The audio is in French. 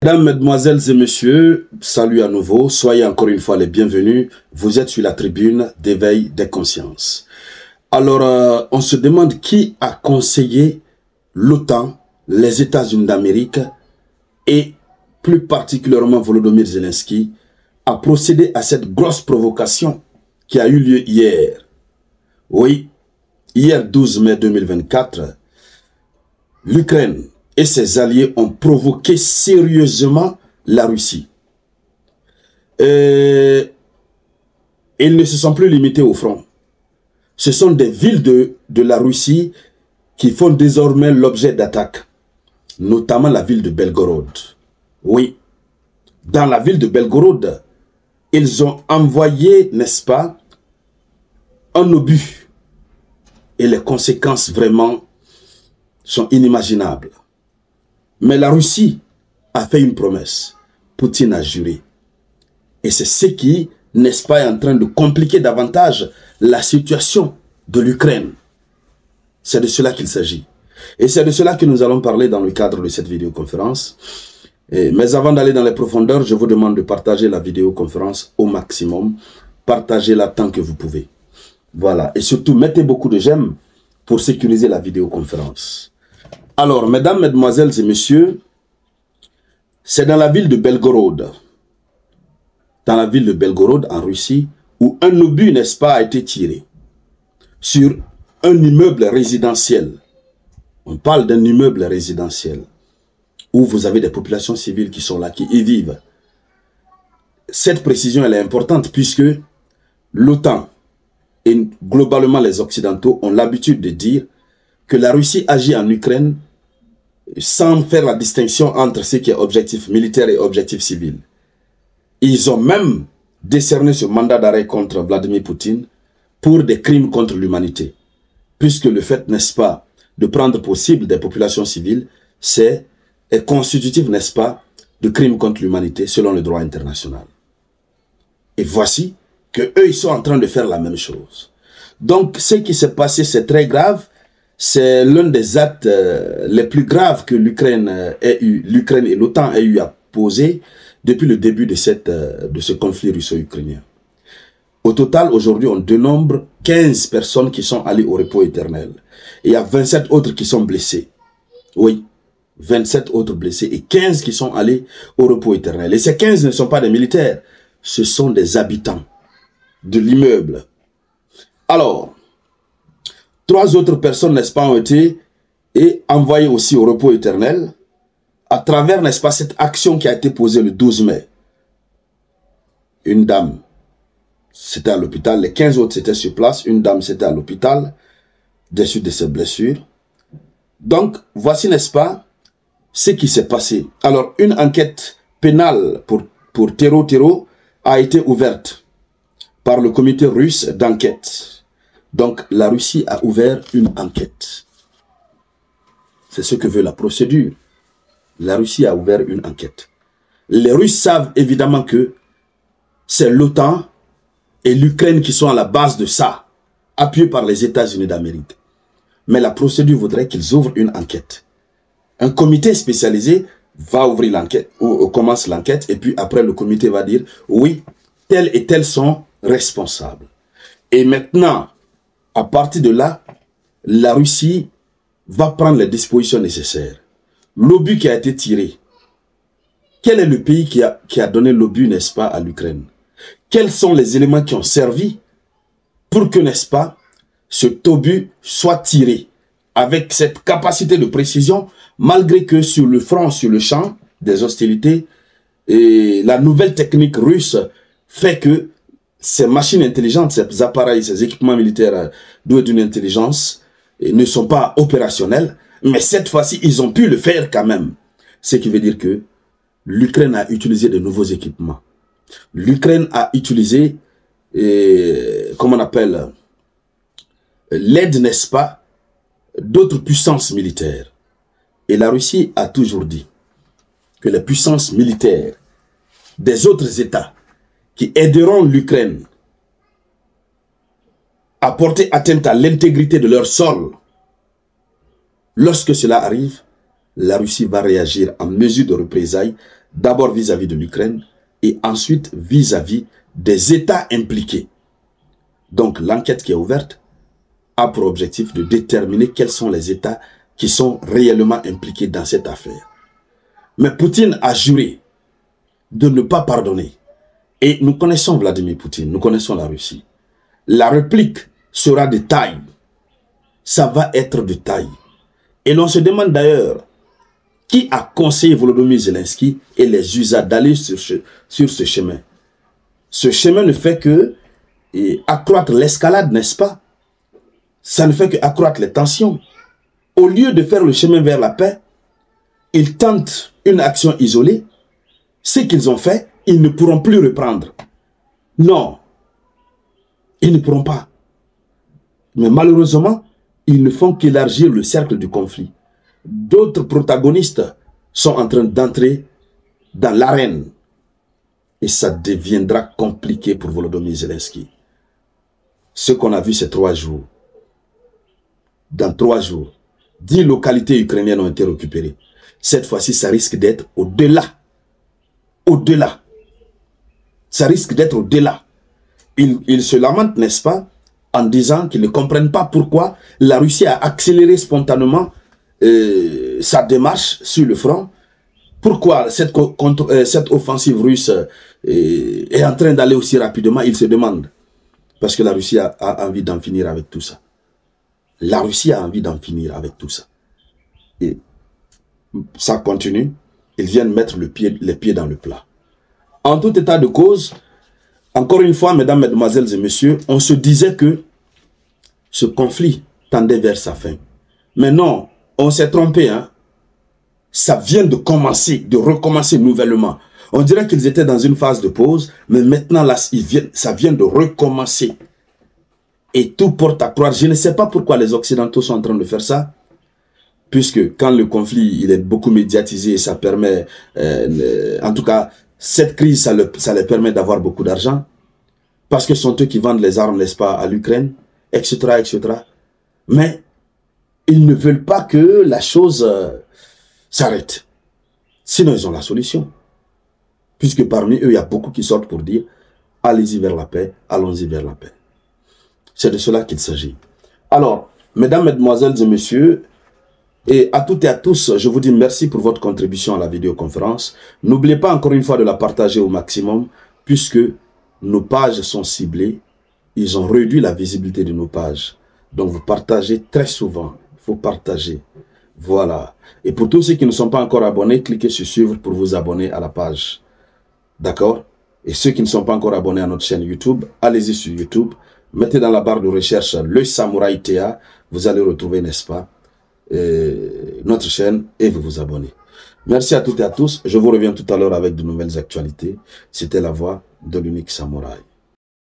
Mesdames, mesdemoiselles et messieurs, salut à nouveau, soyez encore une fois les bienvenus. Vous êtes sur la tribune d'éveil des consciences. Alors, on se demande qui a conseillé l'OTAN, les États-Unis d'Amérique et plus particulièrement Volodymyr Zelensky à procéder à cette grosse provocation qui a eu lieu hier. Oui, hier 12 mai 2024, l'Ukraine et ses alliés ont provoqué sérieusement la Russie. Ils ne se sont plus limités au front. Ce sont des villes de la Russie qui font désormais l'objet d'attaques, notamment la ville de Belgorod. Oui, dans la ville de Belgorod, ils ont envoyé, n'est-ce pas, un obus. Et les conséquences vraiment sont inimaginables. Mais la Russie a fait une promesse. Poutine a juré. Et c'est ce qui, n'est-ce pas, est en train de compliquer davantage la situation de l'Ukraine. C'est de cela qu'il s'agit. Et c'est de cela que nous allons parler dans le cadre de cette vidéoconférence. Mais avant d'aller dans les profondeurs, je vous demande de partager la vidéoconférence au maximum. Partagez-la tant que vous pouvez. Voilà. Et surtout, mettez beaucoup de j'aime pour sécuriser la vidéoconférence. Alors, mesdames, mesdemoiselles et messieurs, c'est dans la ville de Belgorod, en Russie, où un obus, n'est-ce pas, a été tiré sur un immeuble résidentiel. On parle d'un immeuble résidentiel où vous avez des populations civiles qui sont là, qui y vivent. Cette précision, elle est importante puisque l'OTAN et globalement les Occidentaux ont l'habitude de dire que la Russie agit en Ukraine sans faire la distinction entre ce qui est objectif militaire et objectif civil. Ils ont même décerné ce mandat d'arrêt contre Vladimir Poutine pour des crimes contre l'humanité. Puisque le fait, n'est-ce pas, de prendre pour cible des populations civiles, est constitutif, n'est-ce pas, de crimes contre l'humanité selon le droit international. Et voici que eux, ils sont en train de faire la même chose. Donc, ce qui s'est passé, c'est très grave. C'est l'un des actes les plus graves que l'Ukraine et l'OTAN aient eu à poser depuis le début de ce conflit russo-ukrainien. Au total, aujourd'hui, on dénombre 15 personnes qui sont allées au repos éternel. Et il y a 27 autres qui sont blessés. Oui, 27 autres blessés et 15 qui sont allés au repos éternel. Et ces 15 ne sont pas des militaires, ce sont des habitants de l'immeuble. Alors, 3 autres personnes, n'est-ce pas, ont été envoyées aussi au repos éternel à travers, n'est-ce pas, cette action qui a été posée le 12 mai. Une dame, c'était à l'hôpital. Les 15 autres, c'était sur place. Une dame, c'était à l'hôpital, des suites de ses blessures. Donc, voici, n'est-ce pas, ce qui s'est passé. Alors, une enquête pénale pour terreau a été ouverte par le comité russe d'enquête. Donc, la Russie a ouvert une enquête. C'est ce que veut la procédure. La Russie a ouvert une enquête. Les Russes savent évidemment que c'est l'OTAN et l'Ukraine qui sont à la base de ça, appuyés par les États-Unis d'Amérique. Mais la procédure voudrait qu'ils ouvrent une enquête. Un comité spécialisé va ouvrir l'enquête, ou commence l'enquête, et puis après le comité va dire, oui, tels et tels sont responsables. Et maintenant, à partir de là, la Russie va prendre les dispositions nécessaires. L'obus qui a été tiré, quel est le pays qui a donné l'obus, n'est-ce pas, à l'Ukraine? Quels sont les éléments qui ont servi pour que, n'est-ce pas, cet obus soit tiré avec cette capacité de précision, malgré que sur le front, sur le champ des hostilités, et la nouvelle technique russe fait que ces machines intelligentes, ces appareils, ces équipements militaires doués d'une intelligence ne sont pas opérationnels, mais cette fois-ci, ils ont pu le faire quand même. Ce qui veut dire que l'Ukraine a utilisé de nouveaux équipements. L'Ukraine a utilisé, comment on appelle, l'aide, n'est-ce pas, d'autres puissances militaires. Et la Russie a toujours dit que les puissances militaires des autres États qui aideront l'Ukraine à porter atteinte à l'intégrité de leur sol, lorsque cela arrive, la Russie va réagir en mesure de représailles D'abord vis-à-vis de l'Ukraine et ensuite vis-à-vis des États impliqués. Donc l'enquête qui est ouverte a pour objectif de déterminer quels sont les États qui sont réellement impliqués dans cette affaire. Mais Poutine a juré de ne pas pardonner. Et nous connaissons Vladimir Poutine, nous connaissons la Russie. La réplique sera de taille. Ça va être de taille. Et l'on se demande d'ailleurs qui a conseillé Volodymyr Zelensky et les USA d'aller sur ce chemin. Ce chemin ne fait que accroître l'escalade, n'est-ce pas? Ça ne fait qu'accroître les tensions. Au lieu de faire le chemin vers la paix, ils tentent une action isolée. Ce qu'ils ont fait, ils ne pourront plus reprendre. Non, ils ne pourront pas. Mais malheureusement, ils ne font qu'élargir le cercle du conflit. D'autres protagonistes sont en train d'entrer dans l'arène. Et ça deviendra compliqué pour Volodymyr Zelensky. Ce qu'on a vu ces 3 jours. Dans 3 jours, 10 localités ukrainiennes ont été récupérées. Cette fois-ci, ça risque d'être au-delà. Au-delà. Ça risque d'être au-delà. Ils se lamentent, n'est-ce pas, en disant qu'ils ne comprennent pas pourquoi la Russie a accéléré spontanément sa démarche sur le front. Pourquoi cette offensive russe est en train d'aller aussi rapidement? Ils se demandent. Parce que la Russie a envie d'en finir avec tout ça. La Russie a envie d'en finir avec tout ça. Et ça continue. Ils viennent mettre les pieds dans le plat. En tout état de cause, encore une fois, mesdames, mesdemoiselles et messieurs, on se disait que ce conflit tendait vers sa fin. Mais non, on s'est trompé. Hein? Ça vient de commencer, de recommencer nouvellement. On dirait qu'ils étaient dans une phase de pause, mais maintenant, là, ça vient de recommencer. Et tout porte à croire. Je ne sais pas pourquoi les Occidentaux sont en train de faire ça. Puisque quand le conflit il est beaucoup médiatisé, et ça permet, en tout cas, cette crise, ça les permet d'avoir beaucoup d'argent. Parce que ce sont eux qui vendent les armes, n'est-ce pas, à l'Ukraine, etc., etc. Mais ils ne veulent pas que la chose s'arrête. Sinon, ils ont la solution. Puisque parmi eux, il y a beaucoup qui sortent pour dire « Allez-y vers la paix, allons-y vers la paix ». C'est de cela qu'il s'agit. Alors, mesdames, mesdemoiselles et messieurs, et à toutes et à tous, je vous dis merci pour votre contribution à la vidéoconférence. N'oubliez pas encore une fois de la partager au maximum, puisque nos pages sont ciblées. Ils ont réduit la visibilité de nos pages. Donc vous partagez très souvent. Il faut partager. Voilà. Et pour tous ceux qui ne sont pas encore abonnés, cliquez sur suivre pour vous abonner à la page. D'accord? Et ceux qui ne sont pas encore abonnés à notre chaîne YouTube, allez-y sur YouTube. Mettez dans la barre de recherche le Samouraï Théa. Vous allez retrouver, n'est-ce pas, notre chaîne et vous vous abonnez. Merci à toutes et à tous. Je vous reviens tout à l'heure avec de nouvelles actualités. C'était la voix de l'unique Samouraï.